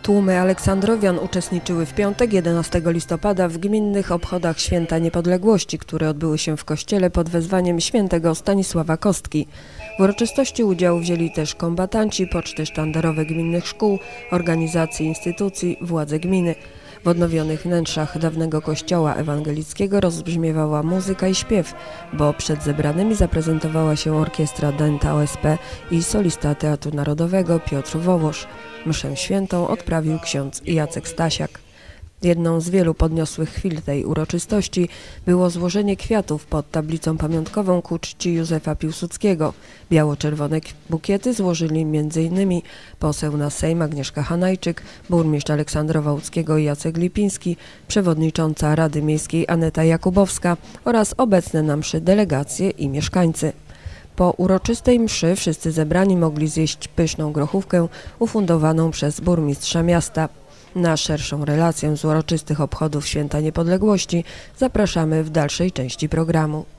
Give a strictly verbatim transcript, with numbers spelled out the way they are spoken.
Tłumy aleksandrowian uczestniczyły w piątek, jedenastego listopada w gminnych obchodach Święta Niepodległości, które odbyły się w kościele pod wezwaniem świętego Stanisława Kostki. W uroczystości udział wzięli też kombatanci, poczty sztandarowe gminnych szkół, organizacji, instytucji, władze gminy. W odnowionych wnętrzach dawnego kościoła ewangelickiego rozbrzmiewała muzyka i śpiew, bo przed zebranymi zaprezentowała się orkiestra Denta O S P i solista Teatru Narodowego Piotr Wołosz. Mszę świętą odprawił ksiądz Jacek Stasiak. Jedną z wielu podniosłych chwil tej uroczystości było złożenie kwiatów pod tablicą pamiątkową ku czci Józefa Piłsudskiego. Biało-czerwone bukiety złożyli między innymi poseł na Sejm Agnieszka Hanajczyk, burmistrz Aleksandrowa Łódzkiego Jacek Lipiński, przewodnicząca Rady Miejskiej Aneta Jakubowska oraz obecne na mszy delegacje i mieszkańcy. Po uroczystej mszy wszyscy zebrani mogli zjeść pyszną grochówkę ufundowaną przez burmistrza miasta. Na szerszą relację z uroczystych obchodów Święta Niepodległości zapraszamy w dalszej części programu.